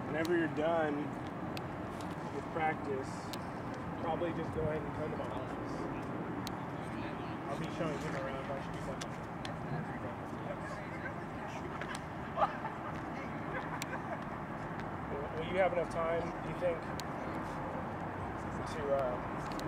whenever you're done with practice, probably just go ahead and come to my office. I'll be showing him around. I should do something. Will you have enough time, do you think, to